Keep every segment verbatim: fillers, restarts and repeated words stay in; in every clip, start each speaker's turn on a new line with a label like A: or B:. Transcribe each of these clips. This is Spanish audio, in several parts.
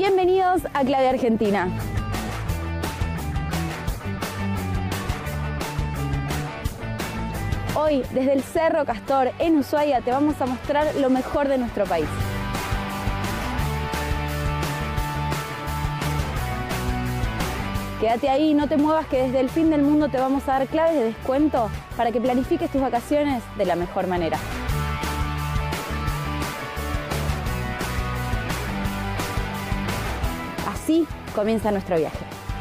A: Bienvenidos a Clave Argentina. Hoy, desde el Cerro Castor en Ushuaia, te vamos a mostrar lo mejor de nuestro país. Quédate ahí, no te muevas, que desde el fin del mundo te vamos a dar claves de descuento para que planifiques tus vacaciones de la mejor manera. Así comienza nuestro viaje.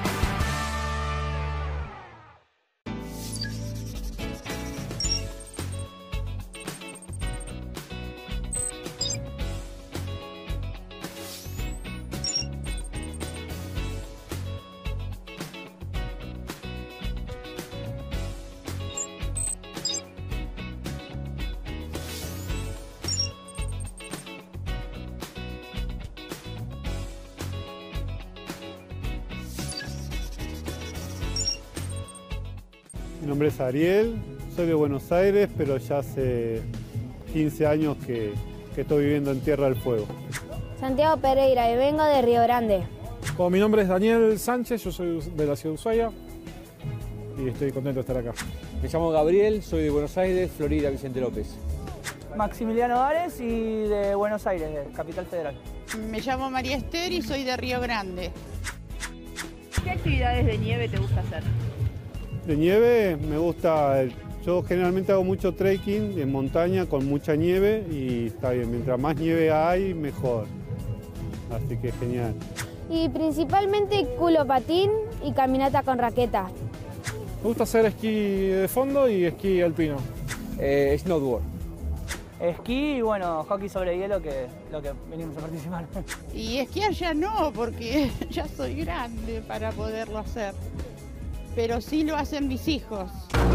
B: Mi nombre es Ariel, soy de Buenos Aires, pero ya hace quince años que, que estoy viviendo en Tierra del Fuego.
C: Santiago Pereira y vengo de Río Grande.
D: Como mi nombre es Daniel Sánchez, yo soy de la ciudad de Ushuaia y estoy contento de estar acá.
E: Me llamo Gabriel, soy de Buenos Aires, Florida, Vicente López.
F: Maximiliano Ares y de Buenos Aires, de Capital Federal.
G: Me llamo María Esther y soy de Río Grande.
H: ¿Qué actividades de nieve te gusta hacer?
B: De nieve me gusta, yo generalmente hago mucho trekking en montaña con mucha nieve y está bien, mientras más nieve hay, mejor. Así que genial.
C: Y principalmente culo patín y caminata con raqueta.
D: Me gusta hacer esquí de fondo y esquí alpino.
E: Eh, snowboard.
F: Esquí y bueno, hockey sobre hielo, que es lo que venimos a participar.
G: Y esquiar ya no, porque ya soy grande para poderlo hacer. Pero sí lo hacen mis hijos.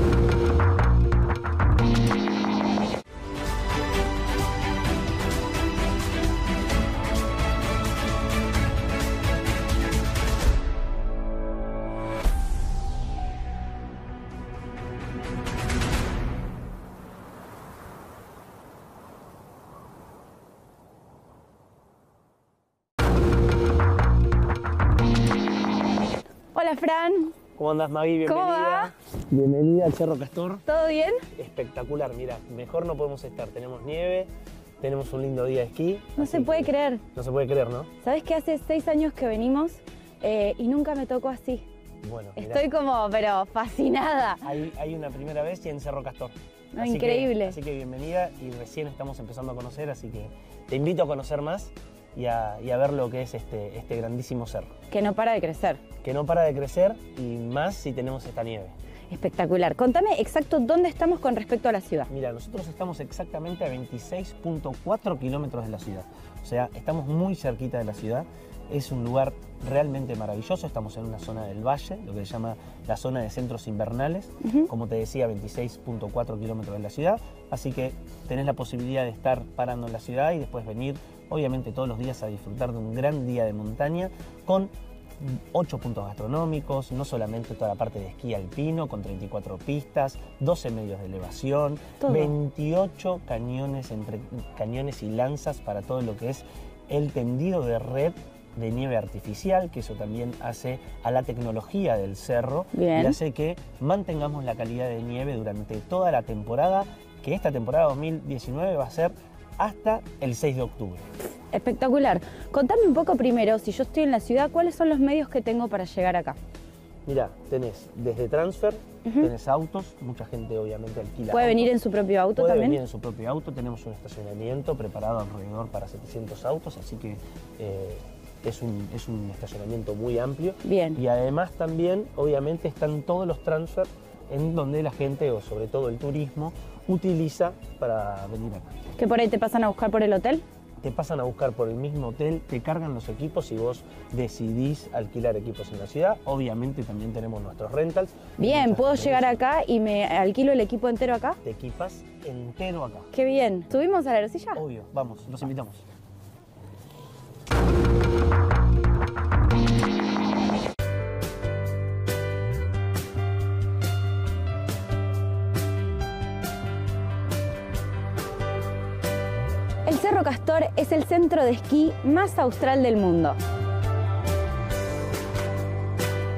A: Hola, Fran.
I: ¿Cómo andás, Magui? Bienvenida.
A: ¿Cómo va?
I: Bienvenida al Cerro Castor.
A: ¿Todo bien?
I: Espectacular, mira, mejor no podemos estar. Tenemos nieve, tenemos un lindo día de esquí.
A: No se puede creer.
I: No se puede creer, ¿no?
A: ¿Sabes que hace seis años que venimos eh, y nunca me tocó así?
I: Bueno, mirá,
A: Estoy como, pero fascinada.
I: hay, hay una primera vez y en Cerro Castor.
A: No,
I: Así
A: increíble.
I: Que, así que bienvenida y recién estamos empezando a conocer, así que te invito a conocer más y a, y a ver lo que es este, este grandísimo cerro.
A: Que no para de crecer.
I: Que no para de crecer y más si tenemos esta nieve.
A: Espectacular. Contame exacto dónde estamos con respecto a la ciudad.
I: Mira, nosotros estamos exactamente a veintiséis punto cuatro kilómetros de la ciudad. O sea, estamos muy cerquita de la ciudad. Es un lugar realmente maravilloso. Estamos en una zona del valle, lo que se llama la zona de centros invernales. Uh-huh. Como te decía, veintiséis punto cuatro kilómetros de la ciudad. Así que tenés la posibilidad de estar parando en la ciudad y después venir, obviamente, todos los días a disfrutar de un gran día de montaña con ocho puntos gastronómicos, no solamente toda la parte de esquí alpino con treinta y cuatro pistas, doce medios de elevación, todo. veintiocho cañones, entre cañones y lanzas para todo lo que es el tendido de red de nieve artificial, que eso también hace a la tecnología del cerro. Bien. Y hace que mantengamos la calidad de nieve durante toda la temporada, que esta temporada dos mil diecinueve va a ser hasta el seis de octubre.
A: Espectacular. Contame un poco primero, si yo estoy en la ciudad, ¿cuáles son los medios que tengo para llegar acá?
I: Mira, tenés desde transfer, uh-huh. tenés autos, mucha gente obviamente alquila.
A: ¿Puede
I: autos.
A: venir en su propio auto
I: Puede
A: también?
I: venir en su propio auto, tenemos un estacionamiento preparado alrededor para setecientos autos, así que eh, es, un, es un estacionamiento muy amplio.
A: Bien.
I: Y además también, obviamente, están todos los transfer en donde la gente, o sobre todo el turismo, utiliza para venir acá.
A: ¿Que por ahí te pasan a buscar por el hotel?
I: Te pasan a buscar por el mismo hotel, te cargan los equipos y vos decidís alquilar equipos en la ciudad. Obviamente también tenemos nuestros rentals.
A: Bien, ¿puedo llegar acá y me alquilo el equipo entero acá?
I: Te equipas entero acá.
A: Qué bien. ¿Subimos a la arcilla?
I: Obvio, vamos, los invitamos.
A: El Cerro Castor es el centro de esquí más austral del mundo.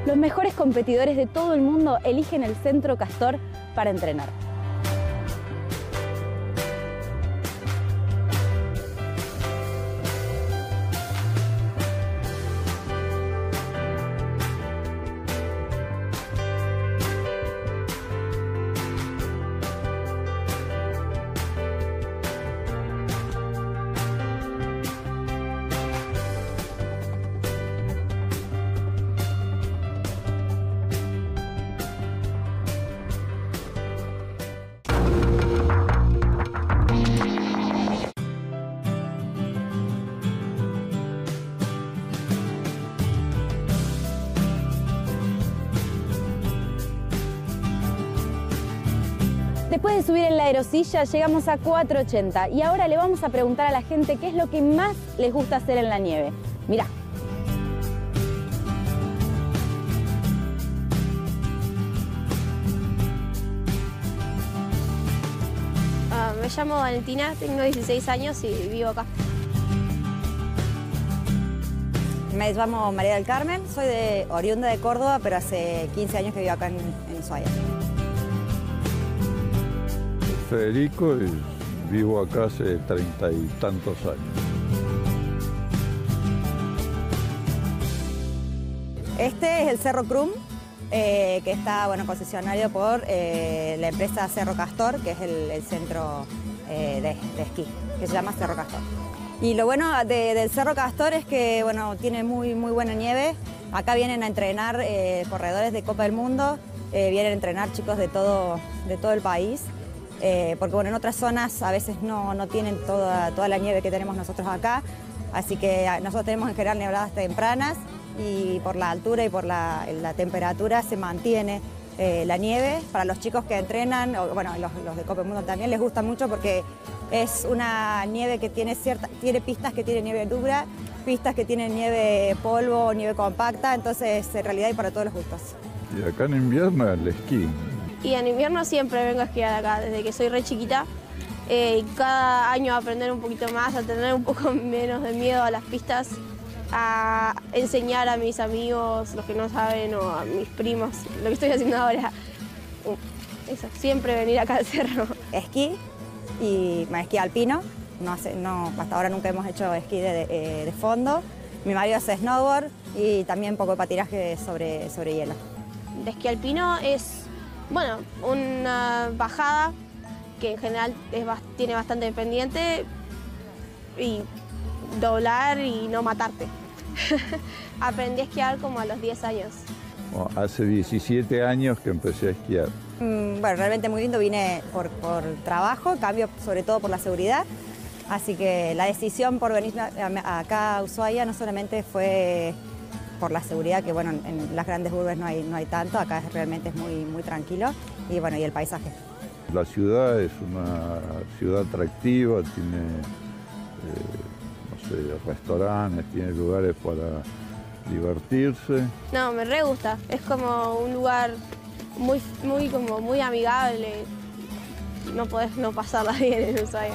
A: los mejores competidores de todo el mundo eligen el Centro Castor para entrenar. Después de subir en la aerosilla llegamos a cuatrocientos ochenta y ahora le vamos a preguntar a la gente qué es lo que más les gusta hacer en la nieve. Mirá.
C: Uh, me llamo Valentina, tengo dieciséis años y vivo acá.
J: Me llamo María del Carmen, soy de oriunda de Córdoba, pero hace quince años que vivo acá en, en Ushuaia.
K: Federico y vivo acá hace treinta y tantos años.
J: Este es el Cerro Crum, eh, que está bueno, concesionario por eh, la empresa Cerro Castor, que es el, el centro eh, de, de esquí, que se llama Cerro Castor. Y lo bueno de, del Cerro Castor es que bueno, tiene muy, muy buena nieve. Acá vienen a entrenar eh, corredores de Copa del Mundo, eh, vienen a entrenar chicos de todo, de todo el país. Eh, porque bueno, en otras zonas a veces no, no tienen toda, toda la nieve que tenemos nosotros acá, así que nosotros tenemos en general nevadas tempranas y por la altura y por la, la temperatura se mantiene eh, la nieve. Para los chicos que entrenan, o, bueno, los, los de Copa del Mundo también les gusta mucho porque es una nieve que tiene, cierta, tiene pistas que tienen nieve dura, pistas que tienen nieve polvo, nieve compacta, entonces en realidad hay para todos los gustos.
K: Y acá en invierno el esquí.
C: Y en invierno siempre vengo a esquiar acá, desde que soy re chiquita. Eh, y cada año a aprender un poquito más, a tener un poco menos de miedo a las pistas, a enseñar a mis amigos, los que no saben, o a mis primos, lo que estoy haciendo ahora. Eso, siempre venir acá al cerro.
J: Esquí y bueno, esquí alpino. No hace, no, hasta ahora nunca hemos hecho esquí de, de, de fondo. Mi marido hace snowboard y también un poco de patinaje sobre, sobre hielo.
C: De esquí alpino es... Bueno, una bajada que en general es, tiene bastante pendiente y doblar y no matarte. Aprendí a esquiar como a los diez años.
K: Bueno, hace diecisiete años que empecé a esquiar.
J: Mm, bueno, realmente muy lindo, vine por, por trabajo, cambio sobre todo por la seguridad. Así que la decisión por venir acá a Ushuaia no solamente fue por la seguridad, que bueno, en las grandes urbes no hay, no hay tanto, acá realmente es muy, muy tranquilo, y bueno, y el paisaje.
K: La ciudad es una ciudad atractiva, tiene eh, no sé, restaurantes, tiene lugares para divertirse.
C: No, me re gusta, es como un lugar muy, muy, como muy amigable, no podés no pasarla bien en Ushuaia.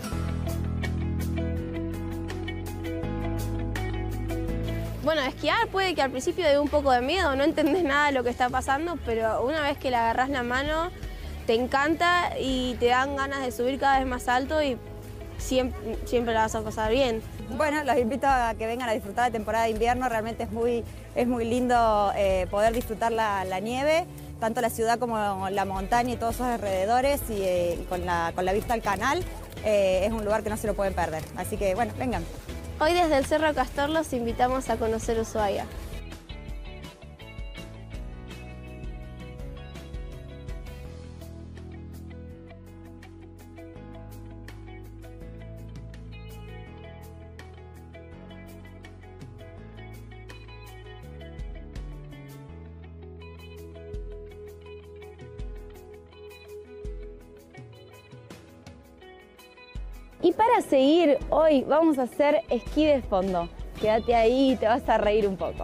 C: Bueno, esquiar puede que al principio dé un poco de miedo, no entendés nada de lo que está pasando, pero una vez que le agarrás la mano, te encanta y te dan ganas de subir cada vez más alto y siempre, siempre la vas a pasar bien.
J: Bueno, los invito a que vengan a disfrutar de temporada de invierno, realmente es muy, es muy lindo eh, poder disfrutar la, la nieve, tanto la ciudad como la montaña y todos sus alrededores, y eh, con, la, con la vista al canal, eh, es un lugar que no se lo pueden perder, así que bueno, vengan.
C: Hoy desde el Cerro Castor los invitamos a conocer Ushuaia.
A: Y para seguir, hoy vamos a hacer esquí de fondo. Quédate ahí y te vas a reír un poco.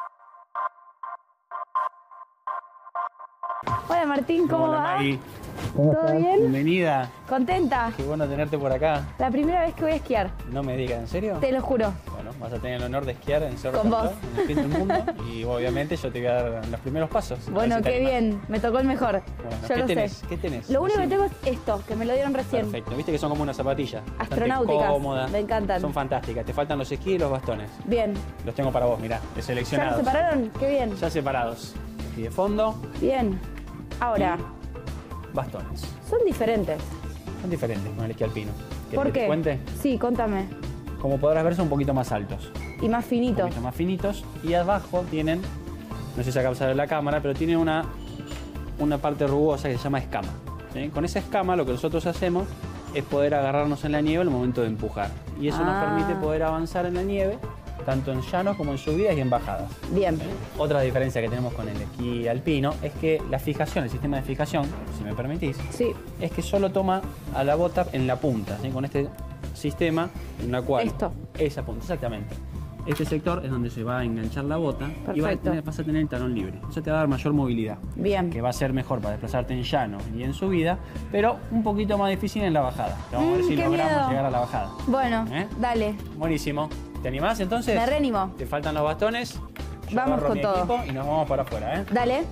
A: Hola Martín, ¿cómo
L: Hola,
A: va?
L: Maggie.
E: ¿Cómo
A: ¿Todo
E: estás?
A: bien?
E: Bienvenida.
A: ¿Contenta?
E: Qué bueno tenerte por acá.
A: La primera vez que voy a esquiar.
E: No me digas, ¿en serio?
A: Te lo juro.
E: Bueno, vas a tener el honor de esquiar en Cerro
A: Con
E: Castor,
A: vos.
E: en el fin del mundo. Y obviamente yo te voy a dar los primeros pasos. A ver
A: Bueno,
E: si te
A: qué
E: animás.
A: bien. Me tocó el mejor.
E: Bueno,
A: Yo
E: ¿qué
A: lo
E: tenés?
A: sé.
E: ¿Qué tenés?
A: Lo único que
E: Decime.
A: tengo es esto, que me lo dieron recién.
E: Perfecto. Viste que son como unas zapatillas. bastante
A: Astronáuticas.
E: cómodas.
A: Me encantan.
E: Son fantásticas. Te faltan los esquís y los bastones.
A: Bien.
E: Los tengo para vos, mirá. De
A: ¿Ya nos
E: seleccionados.
A: separaron? Qué bien.
E: Ya separados. Y de fondo,
A: Bien. Ahora,
E: bastones.
A: son diferentes.
E: Son diferentes con el esquí alpino. ¿Querés
A: ¿Por
E: que te
A: qué?
E: cuente?
A: Sí, contame.
E: Como podrás ver, son un poquito más altos.
A: Y más
E: Un
A: finito.
E: poquito más finitos. Y abajo tienen, no sé si acá va a salir la cámara, pero tiene una, una parte rugosa que se llama escama. ¿sí? Con esa escama lo que nosotros hacemos es poder agarrarnos en la nieve al momento de empujar. Y eso nos
A: Ah.
E: permite poder avanzar en la nieve, tanto en llanos como en subidas y en bajadas.
A: Bien.
E: Otra diferencia que tenemos con el esquí alpino es que la fijación, el sistema de fijación, si me permitís,
A: Sí.
E: es que solo toma a la bota en la punta, ¿sí? Con este sistema en la cual...
A: Esto.
E: Esa punta, exactamente. Este sector es donde se va a enganchar la bota y va a
A: Perfecto.
E: tener- vas a tener el talón libre. Eso te va a dar mayor movilidad,
A: Bien.
E: que va a ser mejor para desplazarte en llano y en subida, pero un poquito más difícil en la bajada. Vamos a ver
A: Mm,
E: si
A: qué
E: logramos
A: miedo.
E: llegar a la bajada.
A: Bueno,
E: ¿Eh?
A: dale.
E: Buenísimo. ¿Te animás entonces?
A: Me reanimo.
E: Te faltan los bastones. Yo
A: Vamos
E: agarro
A: con
E: mi
A: todo.
E: equipo y nos vamos para afuera, ¿eh?
A: Dale.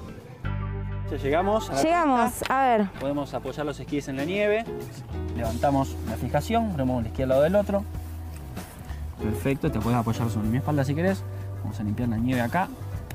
E: Ya llegamos. a la
A: Llegamos.
E: pista.
A: A ver.
E: Podemos apoyar los esquíes en la nieve. Levantamos la fijación, ponemos el esquí al lado del otro. Perfecto, te puedes apoyar sobre mi espalda si querés. Vamos a limpiar la nieve acá.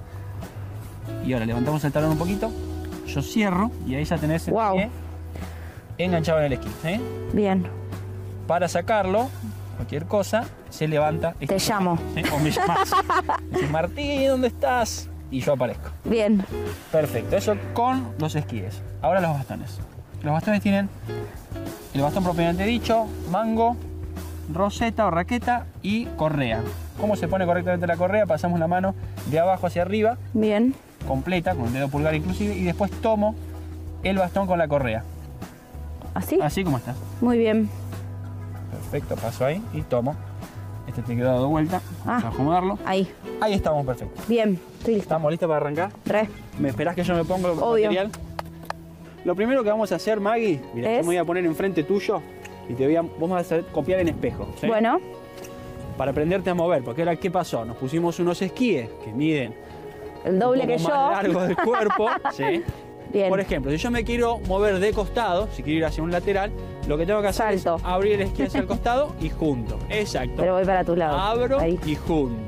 E: Y ahora levantamos el talón un poquito. Yo cierro y ahí ya tenés el
A: Wow.
E: pie enganchado en el esquí. ¿sí?
A: Bien.
E: Para sacarlo, cualquier cosa, se levanta.
A: Te llamo.
E: ¿sí? O me llamás. Dices, Martín, ¿dónde estás? Y yo aparezco.
A: Bien.
E: Perfecto, eso con los esquíes. Ahora los bastones. Los bastones tienen el bastón propiamente dicho, mango, roseta o raqueta y correa. ¿Cómo se pone correctamente la correa? Pasamos la mano de abajo hacia arriba,
A: Bien.
E: completa, con el dedo pulgar inclusive, y después tomo el bastón con la correa.
A: ¿Así?
E: Así como estás.
A: Muy bien.
E: Perfecto, paso ahí y tomo. Este te quedó dado vuelta. Vamos
A: Ah.
E: a acomodarlo.
A: Ahí.
E: Ahí estamos, perfecto.
A: Bien. Estoy lista.
E: ¿Estamos listos para arrancar?
A: Re.
E: ¿Me esperás que yo me ponga el
A: Obvio.
E: material? Lo primero que vamos a hacer, Maggie, mira, yo
A: ¿Es?
E: me voy a poner enfrente tuyo y te voy a, vos vas a hacer copiar en espejo. ¿sí?
A: Bueno.
E: Para aprenderte a mover, porque ahora, ¿qué pasó? Nos pusimos unos esquíes que miden
A: El doble
E: un
A: que
E: poco
A: yo.
E: más largo del cuerpo. ¿sí?
A: Bien.
E: Por ejemplo, si yo me quiero mover de costado, si quiero ir hacia un lateral, lo que tengo que hacer
A: Salto.
E: es abrir el esquí hacia el costado y junto. Exacto.
A: Pero voy para tu lado.
E: Abro
A: Ahí.
E: y junto.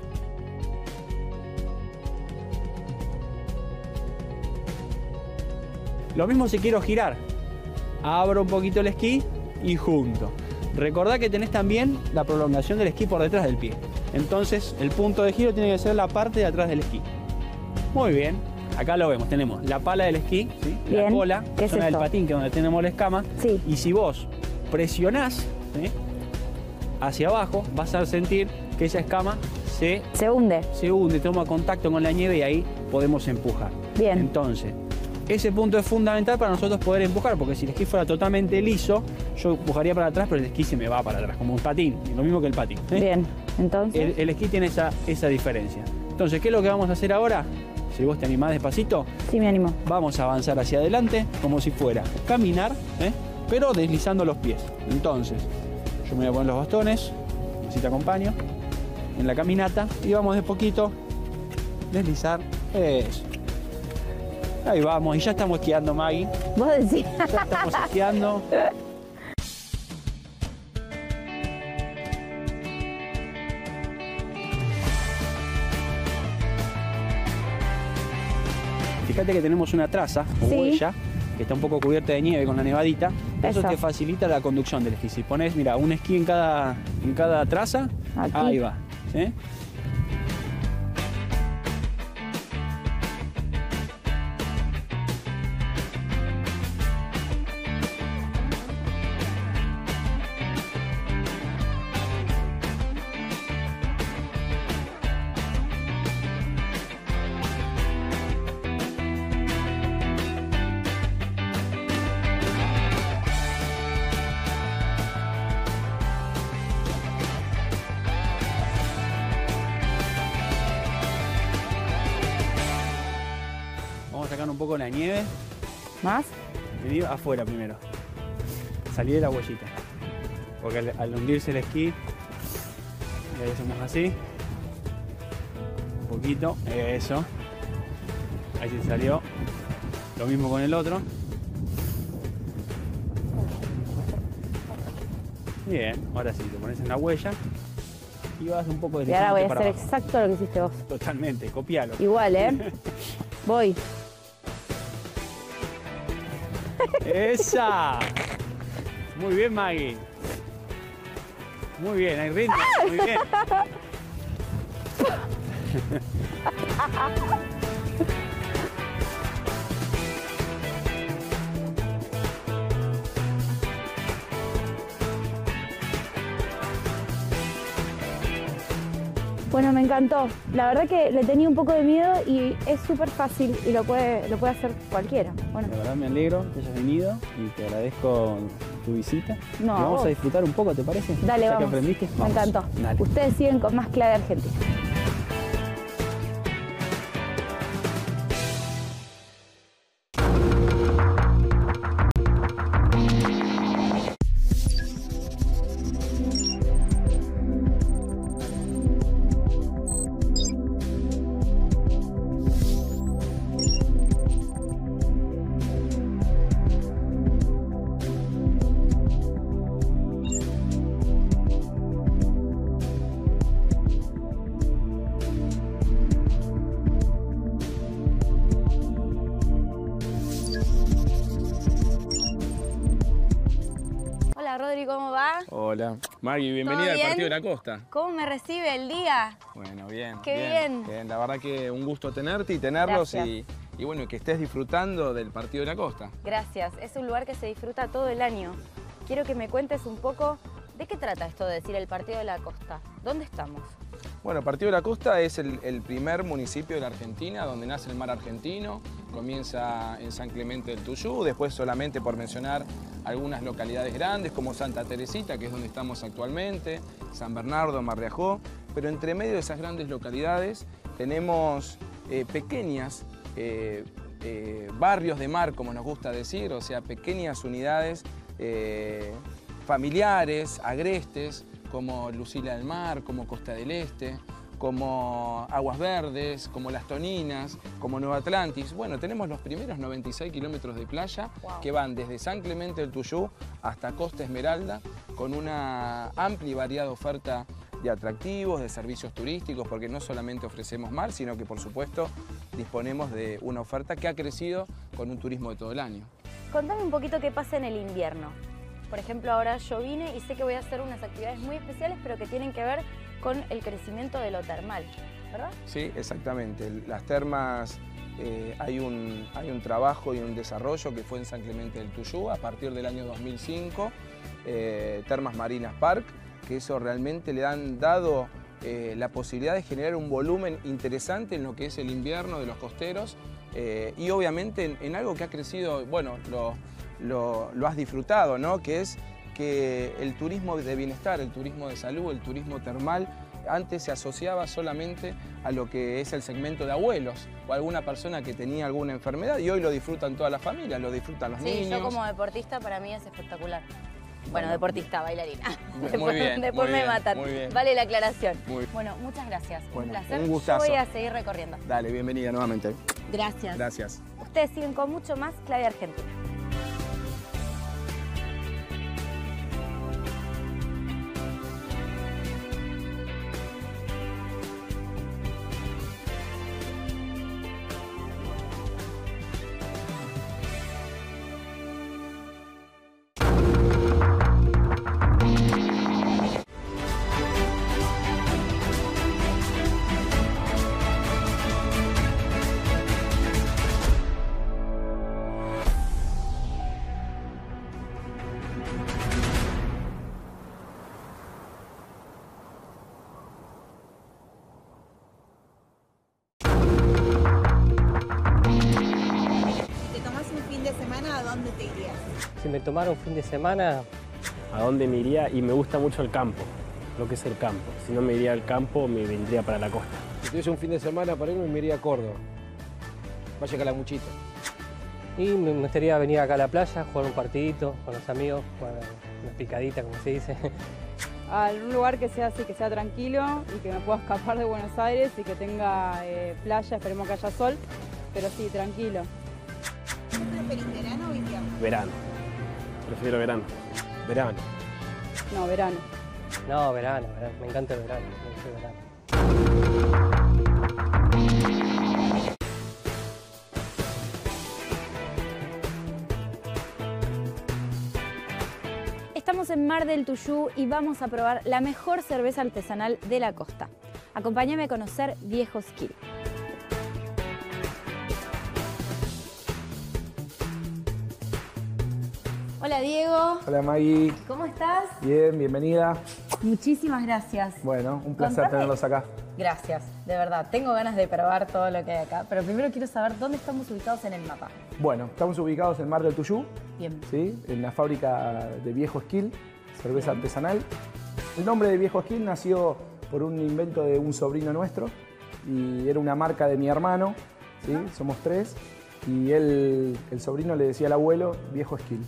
E: Lo mismo si quiero girar. Abro un poquito el esquí y junto. Recordá que tenés también la prolongación del esquí por detrás del pie. Entonces el punto de giro tiene que ser la parte de atrás del esquí. Muy bien. Acá lo vemos, tenemos la pala del esquí, ¿sí? la
A: Bien.
E: cola,
A: ¿Qué es
E: zona del
A: esto?
E: patín, que es donde tenemos la escama.
A: Sí.
E: Y si vos presionás ¿sí? hacia abajo, vas a sentir que esa escama se,
A: Se hunde.
E: se hunde, toma contacto con la nieve y ahí podemos empujar.
A: Bien.
E: Entonces, ese punto es fundamental para nosotros poder empujar, porque si el esquí fuera totalmente liso, yo empujaría para atrás, pero el esquí se me va para atrás, como un patín, lo mismo que el patín. ¿sí?
A: Bien. Entonces.
E: El, el esquí tiene esa, esa diferencia. Entonces, ¿qué es lo que vamos a hacer ahora? Si vos te animás despacito,
A: Sí, me animo.
E: vamos a avanzar hacia adelante como si fuera caminar, ¿eh? pero deslizando los pies. Entonces, yo me voy a poner los bastones, así te acompaño, en la caminata y vamos de poquito deslizar. Eso. Ahí vamos, y ya estamos esquiando, Maggie.
A: Vos decís.
E: Ya estamos esquiando. Fíjate que tenemos una traza o
A: Sí.
E: huella que está un poco cubierta de nieve con la nevadita. Eso,
A: Eso.
E: te facilita la conducción del esquí. Si pones, mira, un esquí en cada, en cada traza,
A: Aquí.
E: ahí va. ¿sí? Vamos a sacar un poco la nieve.
A: ¿Más?
E: Vení afuera primero. Salí de la huellita. Porque al, al hundirse el esquí, le hacemos así. Un poquito, eso. Ahí se salió. Lo mismo con el otro. Bien, ahora sí, te pones en la huella y vas un poco
A: Y ahora voy
E: deslizándote
A: a
E: para
A: hacer
E: abajo.
A: exacto lo que hiciste vos.
E: Totalmente, copialo.
A: Igual, ¿eh? Voy.
E: ¡Esa! Muy bien, Maggie. Muy bien, hay ritmo, muy bien.
A: Bueno, me encantó. La verdad que le tenía un poco de miedo y es súper fácil y lo puede, lo puede hacer cualquiera. Bueno,
E: La verdad me alegro que hayas venido y te agradezco tu visita.
A: No,
E: Y vamos
A: vos.
E: a disfrutar un poco, ¿te parece?
A: dale,
E: Ya
A: vamos.
E: que aprendiste,
A: Me
E: vamos.
A: encantó.
E: Dale.
A: Ustedes siguen con más Clave Argentina. Hola Rodri, ¿cómo va?
L: Hola. Maggie, bienvenida
A: ¿Todo
L: al
A: bien?
L: Partido de la Costa.
A: ¿Cómo me recibe el día?
L: Bueno, bien.
A: Qué bien.
L: La verdad que un gusto tenerte y tenerlos
A: Gracias.
L: y, y bueno, que estés disfrutando del Partido de la Costa.
A: Gracias, es un lugar que se disfruta todo el año. Quiero que me cuentes un poco de qué trata esto de decir el Partido de la Costa. ¿Dónde estamos?
L: Bueno, Partido de la Costa es el, el primer municipio de la Argentina donde nace el mar argentino. Comienza en San Clemente del Tuyú, después solamente por mencionar algunas localidades grandes como Santa Teresita, que es donde estamos actualmente, San Bernardo, Marreajó, pero entre medio de esas grandes localidades tenemos eh, pequeñas eh, eh, barrios de mar, como nos gusta decir, o sea, pequeñas unidades eh, familiares, agrestes, como Lucila del Mar, como Costa del Este, como Aguas Verdes, como Las Toninas, como Nueva Atlantis. Bueno, tenemos los primeros noventa y seis kilómetros de playa
A: Wow.
L: que van desde San Clemente del Tuyú hasta Costa Esmeralda, con una amplia y variada oferta de atractivos, de servicios turísticos, porque no solamente ofrecemos mar, sino que por supuesto disponemos de una oferta que ha crecido con un turismo de todo el año.
A: Contame un poquito qué pasa en el invierno. Por ejemplo, ahora yo vine y sé que voy a hacer unas actividades muy especiales, pero que tienen que ver con el crecimiento de lo termal, ¿verdad?
L: Sí, exactamente. Las termas, eh, hay, un, hay un trabajo y un desarrollo que fue en San Clemente del Tuyú a partir del año dos mil cinco, eh, Termas Marinas Park, que eso realmente le han dado eh, la posibilidad de generar un volumen interesante en lo que es el invierno de los costeros eh, y obviamente en, en algo que ha crecido, bueno, lo, lo, lo has disfrutado, ¿no? Que es que el turismo de bienestar, el turismo de salud, el turismo termal, antes se asociaba solamente a lo que es el segmento de abuelos o alguna persona que tenía alguna enfermedad y hoy lo disfrutan todas las familias, lo disfrutan los
A: Sí,
L: niños.
A: yo como deportista para mí es espectacular. Bueno,
L: Bueno.
A: deportista, bailarina.
L: Muy
A: después
L: bien,
A: después
L: muy
A: me
L: bien,
A: matan.
L: muy bien.
A: Vale la aclaración.
L: Muy-
A: Bueno, muchas gracias.
L: Bueno,
A: un placer.
L: un gustazo.
A: Yo voy a seguir recorriendo.
L: Dale, bienvenida nuevamente.
A: Gracias.
L: Gracias.
A: Ustedes siguen con mucho más Clave Argentina.
M: ¿Te tomás un fin de semana, a dónde te irías?
N: Si me tomara un fin de semana, ¿a dónde me iría? Y me gusta mucho el campo, lo que es el campo. Si no me iría al campo, me vendría para la costa.
O: Si tuviese un fin de semana para irme, me iría a Córdoba, Valle Calamuchita.
N: Y me gustaría venir acá a la playa, jugar un partidito con los amigos, jugar una picadita, como se dice.
O: A un lugar que sea así, que sea tranquilo y que me pueda escapar de Buenos Aires y que tenga eh, playa, esperemos que haya sol, pero sí, tranquilo.
M: ¿Qué preferís, verano o invierno?
N: Verano. Prefiero verano. Verano.
O: No, verano.
N: No, verano, verano. Me encanta el verano. Me encanta el verano.
A: Estamos en Mar del Tuyú y vamos a probar la mejor cerveza artesanal de la costa. Acompáñame a conocer Viejo Esquil. Hola Diego.
P: Hola Maggie.
A: ¿Cómo estás?
P: Bien, bienvenida.
A: Muchísimas gracias.
P: Bueno, un placer
A: Contame.
P: tenerlos acá.
A: Gracias, de verdad. Tengo ganas de probar todo lo que hay acá, pero primero quiero saber dónde estamos ubicados en el mapa.
P: Bueno, estamos ubicados en Mar del Tuyú,
A: Bien.
P: ¿sí? En la fábrica de Viejo Esquil, cerveza Bien. artesanal. El nombre de Viejo Esquil nació por un invento de un sobrino nuestro y era una marca de mi hermano, ¿sí? Uh-huh. Somos tres, y él, el sobrino le decía al abuelo Viejo Esquil.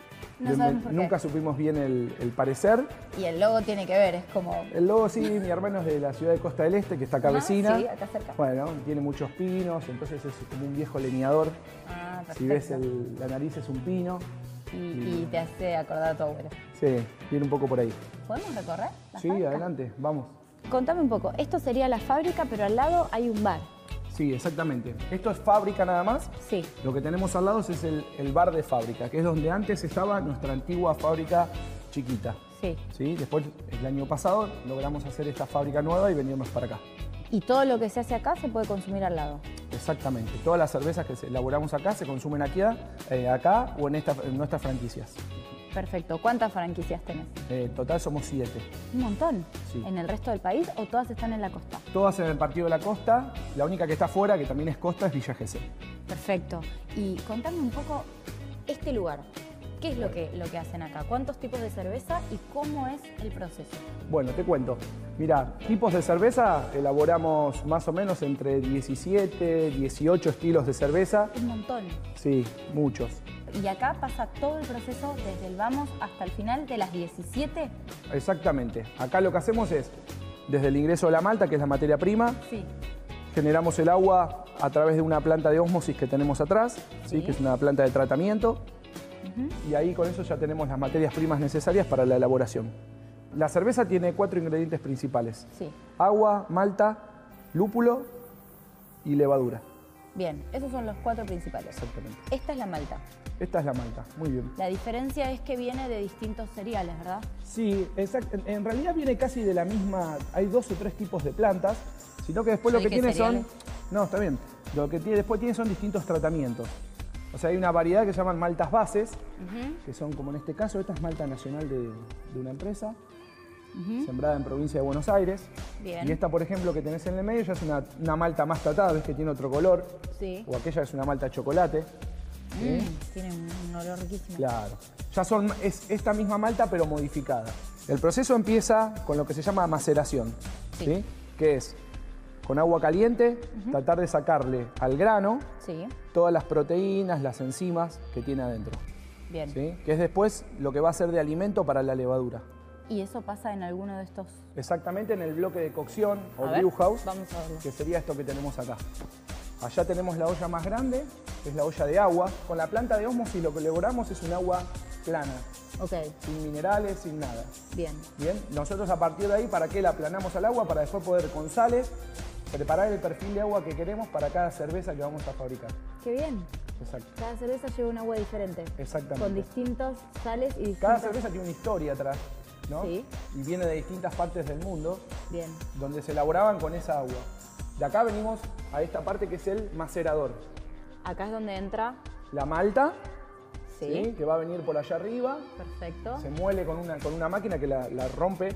A: No sabemos por qué.
P: Nunca supimos bien el, el parecer.
A: Y el logo tiene que ver, es como...
P: El logo sí, mi hermano es de la ciudad de Costa del Este, que está acá
A: Ah,
P: vecina.
A: sí, acá cerca.
P: Bueno, tiene muchos pinos, entonces es como un viejo leñador.
A: Ah, perfecto.
P: Si ves el- la nariz es un pino.
A: Y, y te hace acordar a tu abuelo.
P: Sí, viene un poco por ahí.
A: ¿Podemos recorrer la
P: Sí,
A: fábrica?
P: adelante, vamos.
A: Contame un poco, esto sería la fábrica, pero al lado hay un bar.
P: Sí, exactamente. Esto es fábrica nada más.
A: Sí.
P: Lo que tenemos al lado es el, el bar de fábrica, que es donde antes estaba nuestra antigua fábrica chiquita.
A: Sí.
P: ¿Sí? Después, el año pasado, logramos hacer esta fábrica nueva y venimos para acá.
A: Y todo lo que se hace acá se puede consumir al lado.
P: Exactamente. Todas las cervezas que se- elaboramos acá se consumen aquí, eh, acá o en, esta, en nuestras franquicias.
A: Perfecto. ¿Cuántas franquicias tenés?
P: En total somos siete.
A: Un montón.
P: Sí.
A: ¿En el resto del país o todas están en la costa?
P: Todas en el partido de la costa. La única que está afuera, que también es costa, es Villa Gesell.
A: Perfecto. Y contame un poco este lugar. ¿Qué es lo que, lo que hacen acá? ¿Cuántos tipos de cerveza y cómo es el proceso?
P: Bueno, te cuento. Mira, tipos de cerveza, elaboramos más o menos entre diecisiete, dieciocho estilos de cerveza.
A: Un montón.
P: Sí, muchos.
A: Y acá pasa todo el proceso desde el vamos hasta el final de las diecisiete.
P: Exactamente. Acá lo que hacemos es, desde el ingreso de la malta, que es la materia prima,
A: Sí.
P: generamos el agua a través de una planta de ósmosis que tenemos atrás, ¿sí?
A: Sí.
P: Que es una planta de tratamiento.
A: Ujú.
P: Y ahí con eso ya tenemos las materias primas necesarias para la elaboración. La cerveza tiene cuatro ingredientes principales.
A: Sí.
P: Agua, malta, lúpulo y levadura.
A: Bien, esos son los cuatro principales.
P: Exactamente.
A: Esta es la malta.
P: Esta es la malta, muy bien.
A: La diferencia es que viene de distintos cereales, ¿verdad?
P: Sí, exacto. En realidad viene casi de la misma, hay dos o tres tipos de plantas, sino que después
A: Yo
P: lo que
A: dije
P: tiene
A: cereales.
P: son... No, está bien. Lo que tiene, después tiene son distintos tratamientos. O sea, hay una variedad que se llaman maltas bases,
A: Ujú.
P: que son como en este caso, esta es malta nacional de, de una empresa,
A: Ujú.
P: sembrada en provincia de Buenos Aires.
A: Bien.
P: Y esta, por ejemplo, que tenés en el medio, ya es una, una malta más tratada, ves que tiene otro color.
A: Sí.
P: O aquella es una malta chocolate. ¿sí?
A: Mm, tiene un olor riquísimo.
P: Claro. Ya son, es esta misma malta, pero modificada. El proceso empieza con lo que se llama maceración,
A: Sí.
P: ¿sí? Que es, con agua caliente, tratar de sacarle al grano
A: Sí.
P: todas las proteínas, las enzimas que tiene adentro.
A: Bien.
P: ¿sí? Que es después lo que va a ser de alimento para la levadura.
A: ¿Y eso pasa en alguno de estos?
P: Exactamente en el bloque de cocción o
A: A ver,
P: brew house,
A: vamos a verlo.
P: que sería esto que tenemos acá. Allá tenemos la olla más grande, que es la olla de agua. Con la planta de ósmosis lo que elaboramos es un agua plana,
A: Ok,
P: sin minerales, sin nada.
A: bien.
P: Bien, nosotros a partir de ahí, ¿para qué la aplanamos al agua? Para después poder con sales preparar el perfil de agua que queremos para cada cerveza que vamos a fabricar.
A: Qué bien.
P: Exacto.
A: Cada cerveza lleva un agua diferente.
P: Exactamente.
A: Con distintos sales y distintas...
P: Cada cerveza tiene una historia atrás, ¿no?
A: Sí.
P: Y viene de distintas partes del mundo,
A: Bien.
P: donde se elaboraban con esa agua. De acá venimos a esta parte que es el macerador.
A: Acá es donde entra...
P: La malta,
A: Sí.
P: ¿sí? Que va a venir por allá arriba,
A: Perfecto.
P: se muele con una, con una máquina que la, la rompe,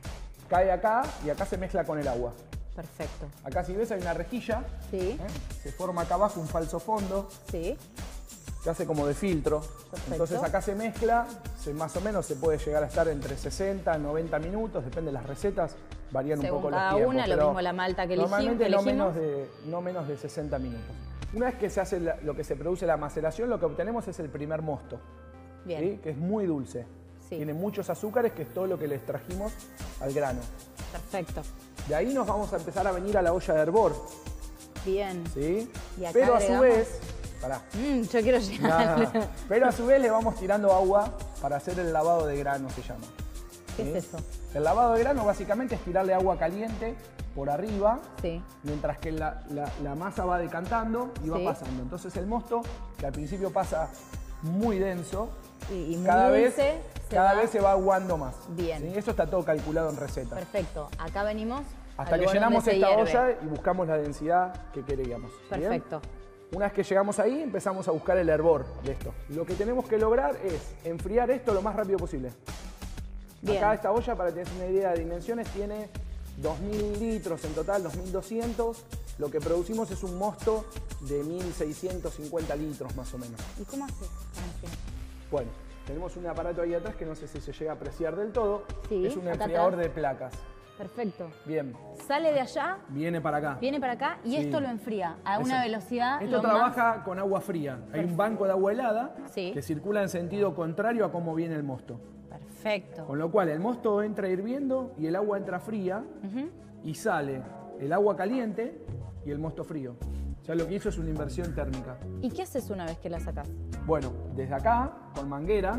P: cae acá y acá se mezcla con el agua.
A: Perfecto.
P: Acá si ves hay una rejilla,
A: Sí.
P: ¿eh? Se forma acá abajo un falso fondo,
A: Sí.
P: que hace como de filtro.
A: Perfecto.
P: Entonces acá se mezcla, se, más o menos se puede llegar a estar entre sesenta y noventa minutos, depende de las recetas, varían
A: Según
P: un poco
A: cada
P: los tiempos.
A: una, lo
P: pero
A: mismo la malta que elegimos.
P: normalmente
A: que
P: no
A: elegimos.
P: menos, de, no menos de sesenta minutos. Una vez que se hace la, lo que se produce la maceración, lo que obtenemos es el primer mosto.
A: Bien.
P: ¿Sí? Que es muy dulce.
A: Sí.
P: Tiene muchos azúcares, que es todo lo que les trajimos al grano.
A: Perfecto.
P: De ahí nos vamos a empezar a venir a la olla de hervor.
A: Bien.
P: ¿Sí?
A: Y acá
P: Pero a
A: agregamos...
P: su vez... Pará.
A: Mm, yo quiero llegar.
P: Nah, pero a su vez le vamos tirando agua para hacer el lavado de grano, se llama.
A: ¿Qué
P: ¿Sí?
A: es eso?
P: El lavado de grano básicamente es tirarle agua caliente por arriba,
A: sí.
P: mientras que la, la, la masa va decantando y va
A: sí.
P: pasando. Entonces el mosto, que al principio pasa muy denso,
A: y, y muy
P: cada,
A: dulce,
P: vez,
A: se
P: cada
A: va...
P: vez se va aguando más.
A: Bien.
P: ¿Sí? Eso está todo calculado en receta.
A: Perfecto. Acá venimos
P: hasta
A: al
P: que
A: bol
P: llenamos
A: donde se
P: esta
A: hierve.
P: olla y buscamos la densidad que queríamos.
A: Perfecto.
P: ¿Bien? Una vez que llegamos ahí, empezamos a buscar el hervor de esto. Lo que tenemos que lograr es enfriar esto lo más rápido posible.
A: Bien.
P: Acá esta olla, para que tengas una idea de dimensiones, tiene dos mil litros en total, dos mil doscientos. Lo que producimos es un mosto de mil seiscientos cincuenta litros más o menos.
A: ¿Y cómo haces para enfriar?
P: Bueno, tenemos un aparato ahí atrás que no sé si se llega a apreciar del todo.
A: Sí,
P: es un
A: acá
P: enfriador
A: atrás.
P: de placas.
A: Perfecto.
P: Bien.
A: Sale de allá,
P: Viene para acá.
A: viene para acá y
P: Sí.
A: esto lo enfría a una
P: Exacto.
A: velocidad.
P: Esto
A: lo
P: trabaja
A: más...
P: con agua fría. Hay un banco de agua helada
A: sí.
P: que circula en sentido contrario a cómo viene el mosto.
A: Perfecto.
P: Con lo cual el mosto entra hirviendo y el agua entra fría
A: uh-huh.
P: y sale el agua caliente y el mosto frío. O sea, lo que hizo es una inversión térmica.
A: ¿Y qué haces una vez que la sacás?
P: Bueno, desde acá, con manguera,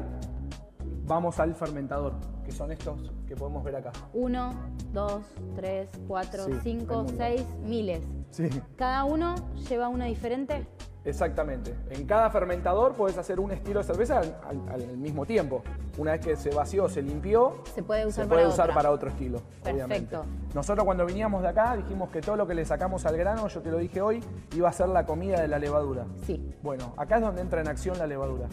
P: vamos al fermentador, que son estos que podemos ver acá.
A: Uno, dos, tres, cuatro,
P: Sí,
A: cinco,
P: hay un
A: seis, miles.
P: Sí.
A: ¿Cada uno lleva una diferente?
P: Exactamente. En cada fermentador podés hacer un estilo de cerveza al, al- al mismo tiempo. Una vez que se vació, se limpió,
A: Se puede usar
P: se puede
A: para
P: usar
A: otra.
P: para otro estilo.
A: Perfecto.
P: Obviamente. Nosotros cuando veníamos de acá dijimos que todo lo que le sacamos al grano, yo te lo dije hoy, iba a ser la comida de la levadura.
A: Sí.
P: Bueno, acá es donde entra en acción la levadura.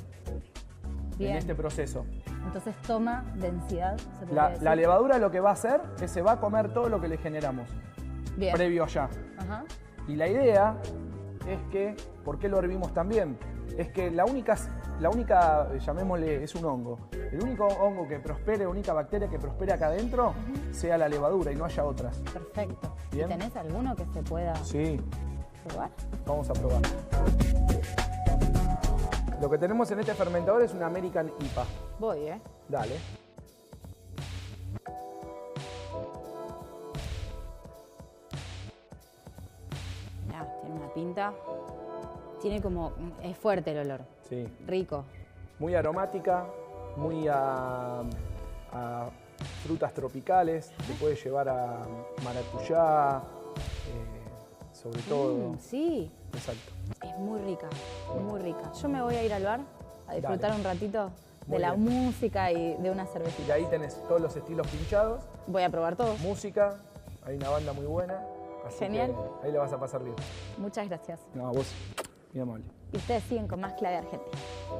A: Bien.
P: En este proceso.
A: Entonces toma densidad, se podría
P: La,
A: decir.
P: la levadura lo que va a hacer es se va a comer todo lo que le generamos
A: Bien.
P: previo allá.
A: Ajá.
P: Y la idea es que, ¿por qué lo hervimos también? Es que la única, la única, llamémosle, es un hongo. El único hongo que prospere, la única bacteria que prospere acá adentro, sea la levadura y no haya otras.
A: Perfecto.
P: Bien.
A: ¿Y tenés alguno que se pueda
P: Sí,
A: probar?
P: vamos a probar. Lo que tenemos en este fermentador es un American I P A.
A: Voy, ¿eh?
P: Dale.
A: Mirá, tiene una pinta. Tiene como... Es fuerte el olor.
P: Sí.
A: Rico.
P: Muy aromática, muy a, a frutas tropicales. Te puede llevar a maracuyá, eh, sobre todo.
A: Mm, sí.
P: Exacto.
A: Es muy rica, muy rica. Yo me voy a ir al bar a disfrutar
P: Dale.
A: un ratito de
P: Muy
A: la
P: bien.
A: música y de una
P: Y
A: cervecita.
P: ahí tenés todos los estilos pinchados.
A: Voy a probar todos.
P: Música, hay una banda muy buena. Así
A: Genial.
P: que ahí la vas a pasar bien.
A: Muchas gracias.
P: No, a vos, muy amable.
A: Y ustedes siguen con más Clave Argentina.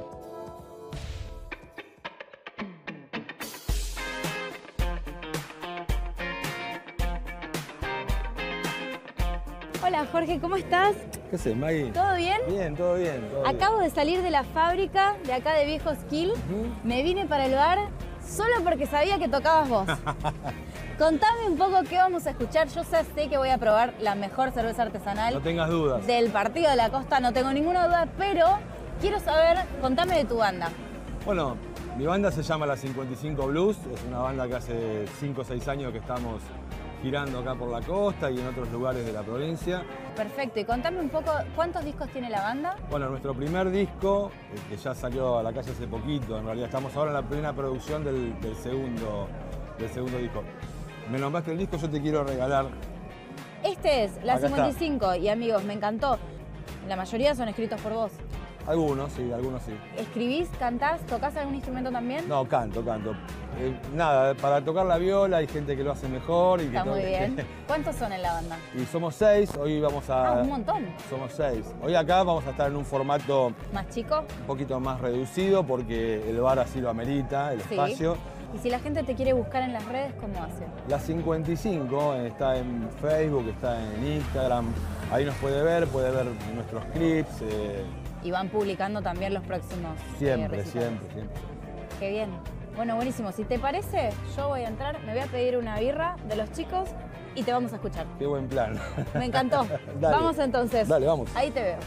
A: Hola Jorge, ¿cómo estás?
Q: ¿Qué haces, Maggie?
A: ¿Todo bien?
Q: Bien, todo bien. todo bien.
A: Acabo de salir de la fábrica de acá de Viejo Skill. Me vine para el bar solo porque sabía que tocabas vos. Contame un poco qué vamos a escuchar. Yo ya sé que voy a probar la mejor cerveza artesanal
Q: No tengas dudas.
A: del Partido de la Costa, no tengo ninguna duda, pero quiero saber, contame de tu banda.
Q: Bueno, mi banda se llama La cincuenta y cinco Blues. Es una banda que hace cinco o seis años que estamos girando acá por la costa y en otros lugares de la provincia.
A: Perfecto, y contame un poco, ¿cuántos discos tiene la banda?
Q: Bueno, nuestro primer disco, eh, que ya salió a la calle hace poquito, en realidad estamos ahora en la plena producción del, del segundo, del segundo disco. Me nombraste el disco, yo te quiero regalar.
A: Este es La
Q: Acá
A: cincuenta y
Q: está.
A: cinco y amigos, me encantó. La mayoría son escritos por vos.
Q: Algunos, sí, algunos sí.
A: ¿Escribís, cantás, tocás algún instrumento también?
Q: No, canto, canto. Eh, nada, para tocar la viola hay gente que lo hace mejor. Y
A: Está
Q: que
A: muy
Q: toque-
A: bien. ¿Cuántos son en la banda?
Q: Y somos seis, hoy vamos a...
A: Ah, un montón.
Q: Somos seis. Hoy acá vamos a estar en un formato
A: ¿Más chico?
Q: un poquito más reducido porque el bar así lo amerita, el
A: Sí.
Q: espacio.
A: Y si la gente te quiere buscar en las redes, ¿cómo hace?
Q: La cincuenta y cinco está en Facebook, está en Instagram. Ahí nos puede ver, puede ver nuestros clips. eh,
A: Y van publicando también los próximos eh,
Q: siempre,
A: recitales.
Q: siempre, siempre.
A: Qué bien. Bueno, buenísimo. Si te parece, yo voy a entrar, me voy a pedir una birra de los chicos y te vamos a escuchar.
Q: Qué buen plan.
A: Me encantó.
Q: Dale.
A: Vamos entonces.
Q: Dale, vamos.
A: Ahí te veo.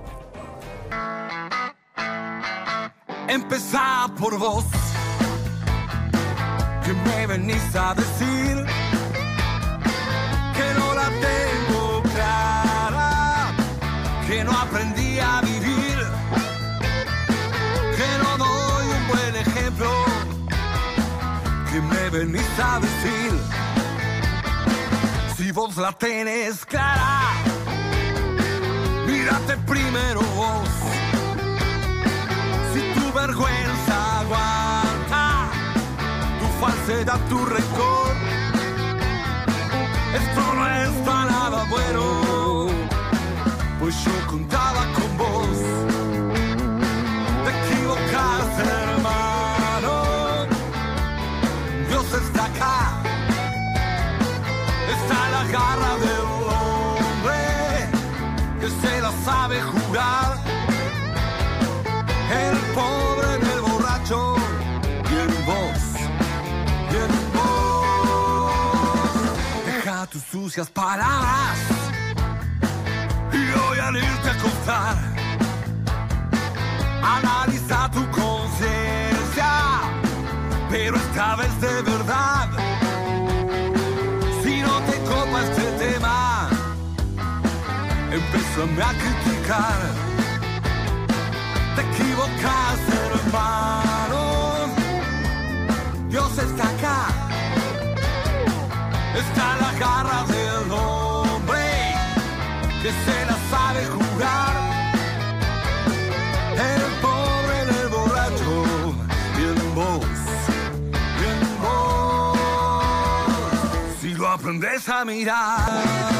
R: Empezá por vos, que me venís a decir que no la tengo clara, que no aprendí a vivir, que no doy un buen ejemplo, que me venís a decir si vos la tenés clara, mírate primero vos. Vergüenza aguanta tu falsedad, tu rencor. Esto no es para nada bueno, pues yo contaba con vos. Te equivocaste, hermano. Dios está acá, está en la garra del hombre que se la sabe jugar. El pobre en el borracho y en vos, y en vos. Deja tus sucias palabras y voy a irte a acostar. Analiza tu conciencia, pero esta vez de verdad. Si no te copa este tema, empézame a criticar. Te equivocaste, hermano. Dios está acá, está en la garra del hombre que se la sabe jugar. El pobre en el borracho y en vos, y en vos. Si lo aprendes a mirar.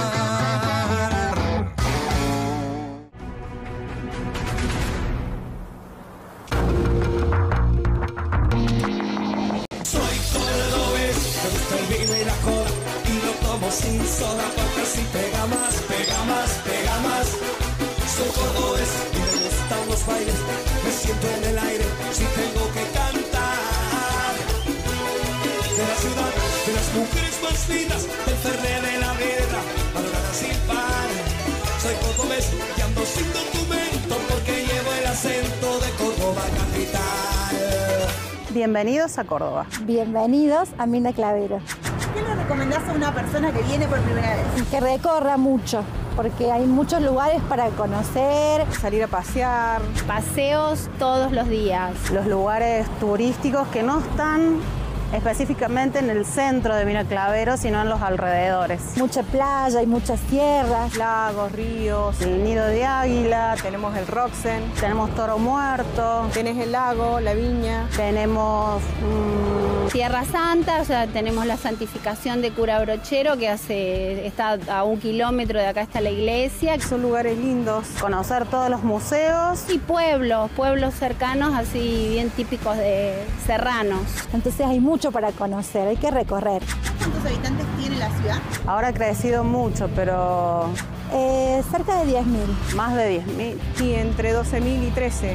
R: Sin soda porque si pega más, pega más, pega más. Soy cordobés y me gustan los bailes. Me siento en el aire si tengo que cantar. De la ciudad, de las mujeres más lindas, del ferre de la vida, valorada sin par. Soy cordobés y ando sin documento porque llevo el acento de Córdoba capital.
S: Bienvenidos a Córdoba.
T: Bienvenidos a Mina Clavero.
M: ¿Qué le recomendás a una persona que viene por primera vez?
T: Que recorra mucho, porque hay muchos lugares para conocer.
S: Salir a pasear.
U: Paseos todos los días.
S: Los lugares turísticos que no están específicamente en el centro de Mina Clavero, sino en los alrededores.
T: Mucha playa y muchas sierras.
S: Lagos, ríos, el Nido de Águila, tenemos el Roxen, tenemos Toro Muerto, tenés el lago, la viña, tenemos
U: mmm, Tierra Santa, o sea, tenemos la santificación de Cura Brochero, que hace, está a un kilómetro de acá está la iglesia.
S: Son lugares lindos, conocer todos los museos.
U: Y pueblos, pueblos cercanos, así bien típicos de serranos.
T: Entonces hay mucho para conocer, hay que recorrer.
M: ¿Cuántos habitantes tiene la ciudad?
S: Ahora ha crecido mucho, pero...
T: Eh, cerca de diez mil.
S: Más de diez mil.
V: Sí, entre doce mil y trece.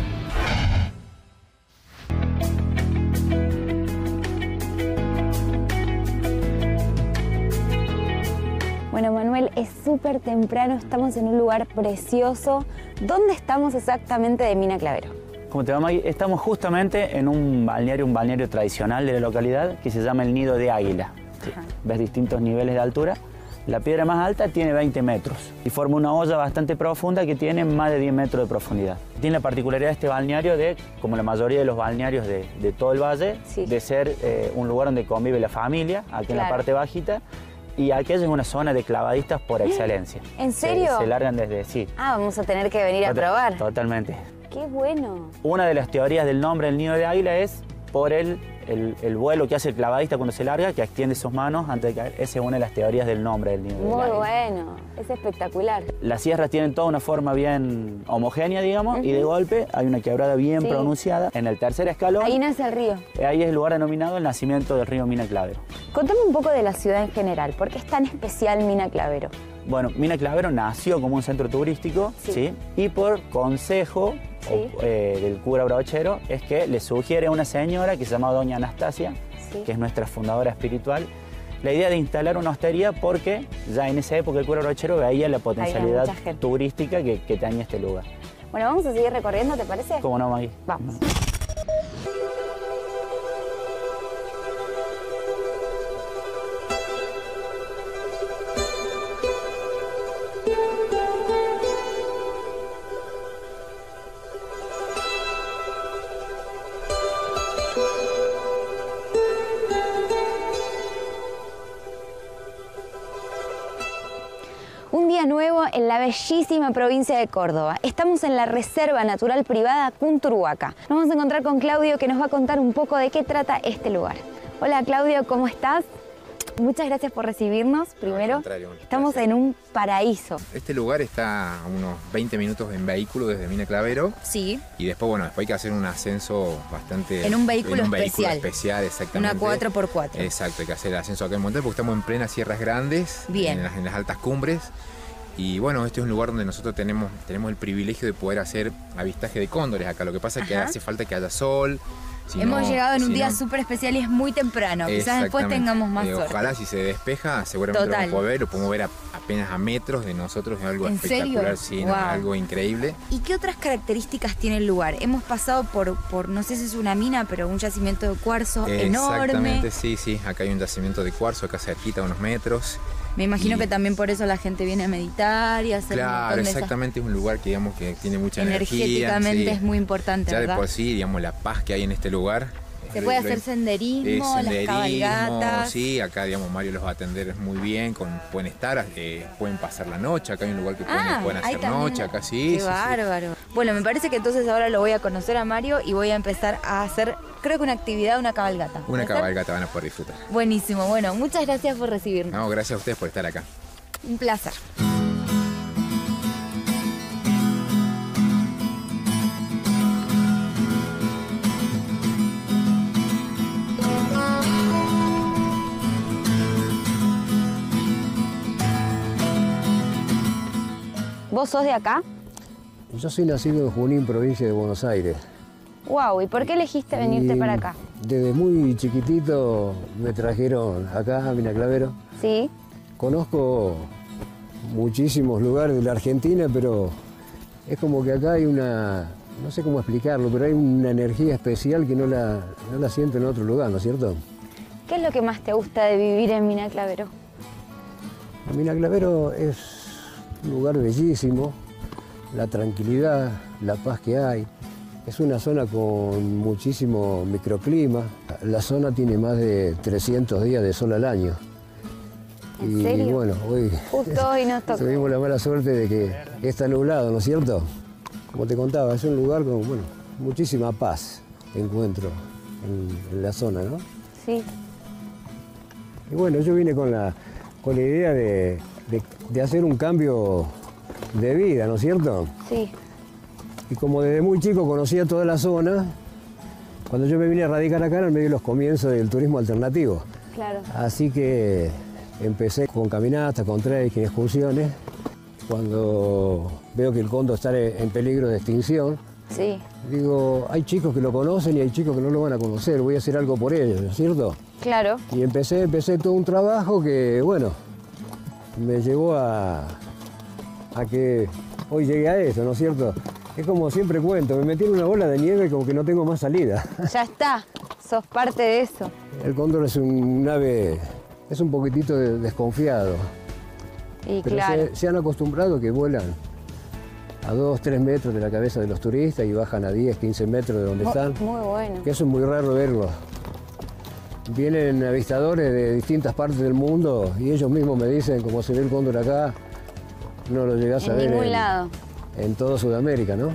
A: Bueno, Manuel, es súper temprano, estamos en un lugar precioso. ¿Dónde estamos exactamente de Mina Clavero?
W: Como te va, Maggie, estamos justamente en un balneario, un balneario tradicional de la localidad que se llama el Nido de Águila. Sí. Ves distintos niveles de altura. La piedra más alta tiene veinte metros y forma una hoya bastante profunda que tiene más de diez metros de profundidad. Tiene la particularidad de este balneario de, como la mayoría de los balnearios de, de todo el valle, sí. de ser eh, un lugar donde convive la familia, aquí claro. en la parte bajita, y aquella es una zona de clavadistas por excelencia.
A: ¿En serio?
W: Se, se largan desde, sí.
A: Ah, vamos a tener que venir a
W: Total,
A: probar.
W: Totalmente.
A: ¡Qué bueno!
W: Una de las teorías del nombre del Nido de Águila es por el, el, el vuelo que hace el clavadista cuando se larga, que extiende sus manos antes de caer. Esa es una de las teorías del nombre del Nido de Águila.
A: Muy bueno, es espectacular.
W: Las sierras tienen toda una forma bien homogénea, digamos, uh-huh. y de golpe hay una quebrada bien sí. pronunciada. En el tercer escalón...
A: Ahí nace el río.
W: Ahí es el lugar denominado el nacimiento del río Mina Clavero.
A: Contame un poco de la ciudad en general. ¿Por qué es tan especial Mina Clavero?
W: Bueno, Mina Clavero nació como un centro turístico, ¿sí? ¿sí? Y por consejo sí. o, eh, del cura Brochero es que le sugiere a una señora que se llama Doña Anastasia, sí. que es nuestra fundadora espiritual, la idea de instalar una hostería porque ya en esa época el cura brochero veía la potencialidad turística que, que tenía este lugar.
A: Bueno, vamos a seguir recorriendo, ¿te parece?
W: ¿Cómo no, Maggie?
A: Vamos. Un día nuevo en la bellísima provincia de Córdoba. Estamos en la Reserva Natural Privada Cunturhuaca. Nos vamos a encontrar con Claudio, que nos va a contar un poco de qué trata este lugar. Hola Claudio, ¿cómo estás? Muchas gracias por recibirnos, primero. Estamos en un paraíso.
B: Este lugar está a unos veinte minutos en vehículo desde Mina Clavero.
A: Sí.
B: Y después, bueno, después hay que hacer un ascenso bastante...
A: En un vehículo
B: en un
A: especial.
B: vehículo especial, exactamente.
A: Una cuatro por cuatro.
B: Exacto, hay que hacer el ascenso acá en montaña porque estamos en plenas sierras grandes.
A: Bien.
B: En las, en las altas cumbres. Y bueno, este es un lugar donde nosotros tenemos, tenemos el privilegio de poder hacer avistaje de cóndores acá. Lo que pasa es que
A: Ajá.
B: hace falta que haya sol. Si
A: Hemos
B: no,
A: llegado en un
B: si
A: día
B: no,
A: súper especial y es muy temprano. Quizás después
B: exactamente.
A: tengamos más
B: Eh,
A: suerte.
B: Ojalá si se despeja, seguramente
A: Total.
B: lo vamos a ver, lo podemos ver a- apenas a metros de nosotros, es algo
A: ¿En
B: espectacular,
A: serio?
B: sí, no,
A: Wow.
B: algo increíble.
A: ¿Y qué otras características tiene el lugar? Hemos pasado por, por, no sé si es una mina, pero un yacimiento de cuarzo enorme.
B: Exactamente, sí, sí, acá hay un yacimiento de cuarzo, acá cerquita, unos metros.
A: Me imagino
B: Y-
A: que también por eso la gente viene a meditar y a hacer un
B: Claro,
A: montón de esas-
B: exactamente, es un lugar que digamos que tiene mucha
A: Energéticamente
B: energía. sí.
A: es muy importante,
B: Ya de
A: ¿verdad?
B: por sí, digamos, la paz que hay en este lugar.
A: Se
B: Lo-
A: puede
B: lo-
A: hacer senderismo,
B: eh,
A: las cabalgatas.
B: Sí, acá digamos Mario los va a atender muy bien, con, pueden estar, eh, pueden pasar la noche, acá hay un lugar que pueden,
A: Ah,
B: pueden
A: ahí
B: hacer
A: también.
B: noche, acá sí.
A: Qué
B: sí, sí.
A: bárbaro. Bueno, me parece que entonces ahora lo voy a conocer a Mario y voy a empezar a hacer, creo que una actividad, una cabalgata.
B: Una
A: ¿Puede ser?
B: cabalgata van a poder disfrutar.
A: Buenísimo. Bueno, muchas gracias por recibirnos.
B: No, gracias a ustedes por estar acá.
A: Un placer. ¿Vos sos de acá?
D: Yo soy nacido en Junín, provincia de Buenos Aires.
A: Wow, ¿y por qué elegiste venirte
D: Y
A: para acá?
D: Desde muy chiquitito me trajeron acá a Mina Clavero.
A: Sí.
D: Conozco muchísimos lugares de la Argentina, pero es como que acá hay una, no sé cómo explicarlo, pero hay una energía especial que no la, no la siento en otro lugar, ¿no es cierto?
A: ¿Qué es lo que más te gusta de vivir en Mina Clavero?
D: Mina Clavero es un lugar bellísimo, la tranquilidad, la paz que hay. Es una zona con muchísimo microclima. La zona tiene más de trescientos días de sol al año.
A: ¿En
D: y
A: serio?
D: bueno, hoy
A: Justo hoy nos tocó.
D: tuvimos la mala suerte de que está nublado, ¿no es cierto? Como te contaba, es un lugar con bueno, muchísima paz encuentro en, en la zona, ¿no?
A: Sí.
D: Y bueno, yo vine con la, con la idea de, de- de hacer un cambio de vida, ¿no es cierto?
A: Sí.
D: Y como desde muy chico conocía toda la zona, cuando yo me vine a radicar acá era en medio de los comienzos del turismo alternativo.
A: Claro.
D: Así que empecé con caminatas, con trekking, excursiones. Cuando veo que el cóndor está en peligro de extinción,
A: Sí.
D: digo, hay chicos que lo conocen y hay chicos que no lo van a conocer, voy a hacer algo por ellos, ¿no es cierto?
A: Claro.
D: Y empecé, empecé todo un trabajo que, bueno, me llevó a, a que hoy llegué a eso, ¿no es cierto? Es como siempre cuento, me metí en una bola de nieve como que no tengo más salida.
A: Ya está. Sos parte de eso.
D: El cóndor es un ave, es un poquitito de- desconfiado.
A: Y
D: Pero
A: claro.
D: se, se han acostumbrado que vuelan a dos, tres metros de la cabeza de los turistas y bajan a diez, quince metros de donde
A: Mu-
D: están.
A: Muy bueno.
D: Que eso es muy raro verlo. Vienen avistadores de distintas partes del mundo y ellos mismos me dicen, como se ve el cóndor acá, no lo llegás a
A: En
D: ver
A: ningún
D: en,
A: lado.
D: en toda Sudamérica, ¿no?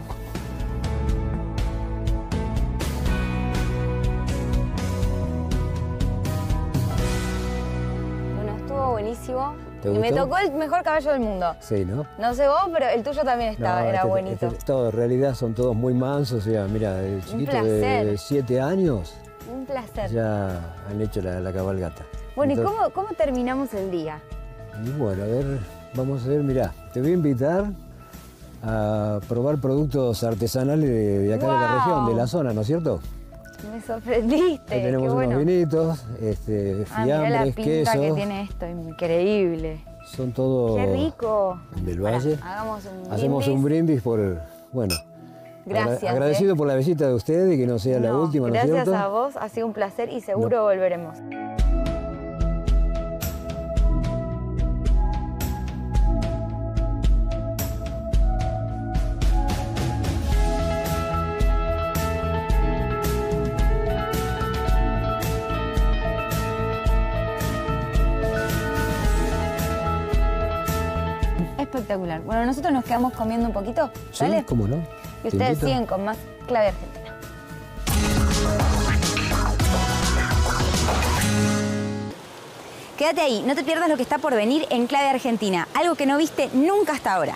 A: Bueno, estuvo buenísimo.
D: ¿Te
A: Y me
D: gustó?
A: tocó el mejor caballo del mundo.
D: Sí, ¿no?
A: No sé vos, pero el tuyo también estaba,
D: No,
A: era
D: este-
A: bonito.
D: este- todo, en realidad son todos muy mansos, o sea, mira, el chiquito
A: placer.
D: de siete años
A: Un placer.
D: ya han hecho la, la cabalgata.
A: Bueno,
D: Entonces-
A: ¿y cómo, cómo terminamos el día?
D: Y bueno, a ver, vamos a ver, mirá, te voy a invitar a probar productos artesanales de, de acá de la
A: Wow.
D: región, de la zona, ¿no es cierto?
A: Me sorprendiste.
D: Ahí tenemos
A: qué
D: unos
A: bueno.
D: vinitos, este,
A: Ah, mirá la
D: fiambres,
A: pinta
D: quesos.
A: que tiene esto, increíble.
D: Son todos
A: Qué rico.
D: del
A: Pará,
D: valle.
A: hagamos un
D: Hacemos
A: brindis.
D: un brindis por, bueno,
A: Gracias,
D: agra- agradecido
A: eh.
D: por la visita de ustedes y que no sea la
A: No,
D: última, ¿no es
A: gracias
D: cierto?
A: a vos, ha sido un placer y seguro volveremos. Espectacular. Bueno, nosotros nos quedamos comiendo un poquito,
D: Sí,
A: ¿vale?
D: cómo no.
A: Y
D: Te
A: ustedes
D: invito.
A: siguen con más Clave Argentina. Quédate ahí, no te pierdas lo que está por venir en Clave Argentina, algo que no viste nunca hasta ahora.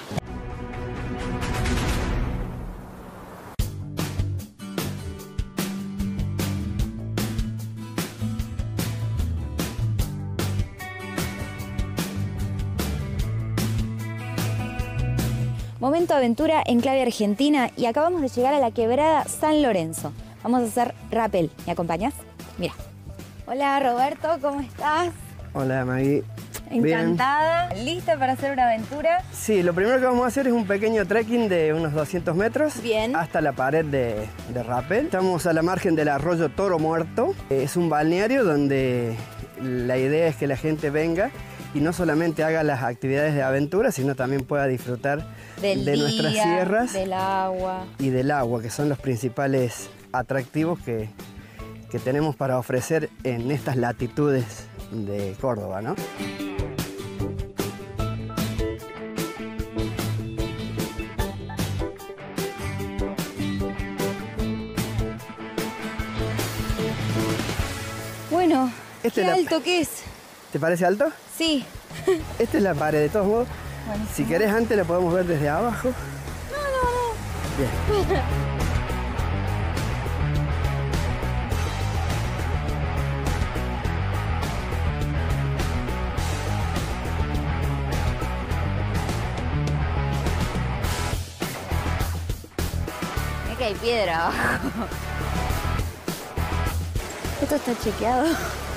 A: Momento aventura en Clave Argentina y acabamos de llegar a la quebrada San Lorenzo. Vamos a hacer rappel. ¿Me acompañas? Mira. Hola Roberto, ¿cómo estás?
F: Hola Maggie.
A: Encantada. ¿Lista para hacer una aventura?
F: Sí, lo primero que vamos a hacer es un pequeño trekking de unos doscientos metros.
A: Bien.
F: Hasta la pared de, de rappel. Estamos a la margen del arroyo Toro Muerto. Es un balneario donde la idea es que la gente venga y no solamente haga las actividades de aventura, sino también pueda disfrutar
A: Del
F: de
A: día,
F: nuestras sierras
A: del agua.
F: y del agua, que son los principales atractivos que, que tenemos para ofrecer en estas latitudes de Córdoba, ¿no?
A: Bueno,
F: Este
A: ¿qué
F: es la-
A: alto que es?
F: ¿Te parece alto?
A: Sí.
F: Esta es la pared, de todos modos.
A: Buenísimo.
F: Si querés antes la podemos ver desde abajo.
A: No, no, no.
F: Bien.
A: Es que hay piedra abajo. Esto está chequeado.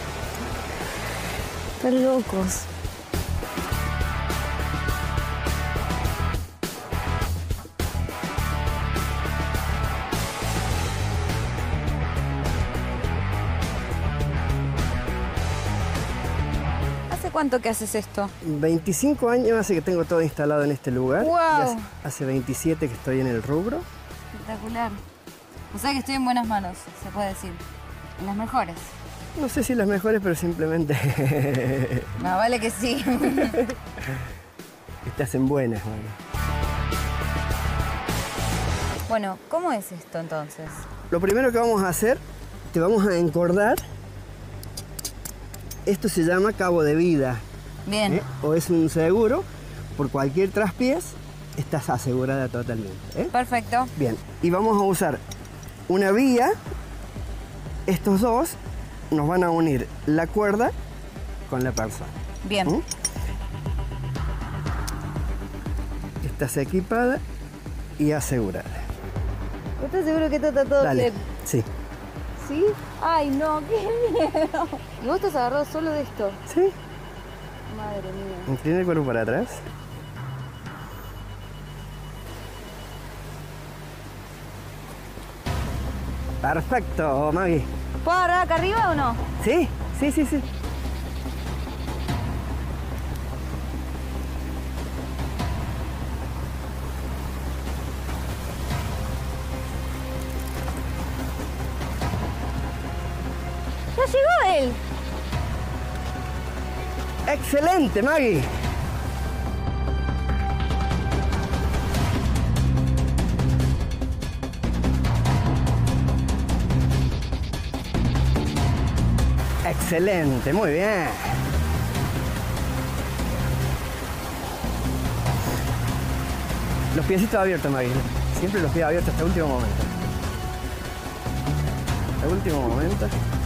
A: Están locos. ¿Hace cuánto que haces esto?
F: veinticinco años hace que tengo todo instalado en este lugar.
A: ¡Guau!
F: Y hace, hace veintisiete que estoy en el rubro.
A: Espectacular. O sea que estoy en buenas manos, se puede decir. En las mejores.
F: No sé si las mejores, pero simplemente
A: Más vale que sí.
F: estás en buenas, mano.
A: Bueno, ¿cómo es esto entonces?
F: Lo primero que vamos a hacer, te vamos a encordar. Esto se llama cabo de vida.
A: Bien.
F: ¿eh? O es un seguro. Por cualquier traspiés, estás asegurada totalmente. ¿eh?
A: Perfecto.
F: Bien. Y vamos a usar una vía. Estos dos nos van a unir la cuerda con la persona.
A: Bien.
F: ¿Mm? Estás equipada y asegurada.
A: ¿Estás seguro que esto está todo
F: Dale.
A: bien?
F: Sí.
A: ¿Sí? Ay, no, qué miedo. ¿Y vos estás agarrado solo de esto?
F: Sí.
A: Madre mía.
F: Inclina el cuerpo para atrás. Perfecto, Maggie.
A: ¿Puedo agarrar acá arriba o no?
F: Sí, sí, sí, sí.
A: ¡Ya llegó él!
F: ¡Excelente, Maggie! Excelente, muy bien. Los piecitos abiertos, Maggie. Siempre los pies abiertos hasta el último momento. Hasta el último momento.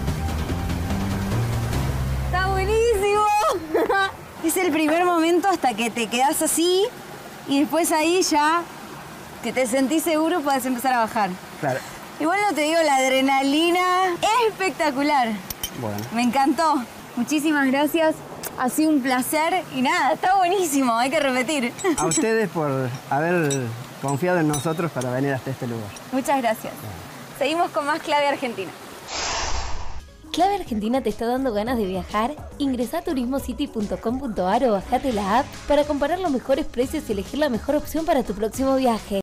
A: ¡Está buenísimo! Es el primer momento hasta que te quedas así y después ahí ya que te sentís seguro podés empezar a bajar.
F: Claro.
A: Igual no te digo, la adrenalina es espectacular.
F: Bueno.
A: Me encantó. Muchísimas gracias. Ha sido un placer y nada, está buenísimo, hay que repetir.
F: A ustedes por haber confiado en nosotros para venir hasta este lugar.
A: Muchas gracias. Seguimos con más Clave Argentina.
G: ¿Clave Argentina te está dando ganas de viajar? Ingresá a turismo city punto com punto ar o bajate la app para comparar los mejores precios y elegir la mejor opción para tu próximo viaje.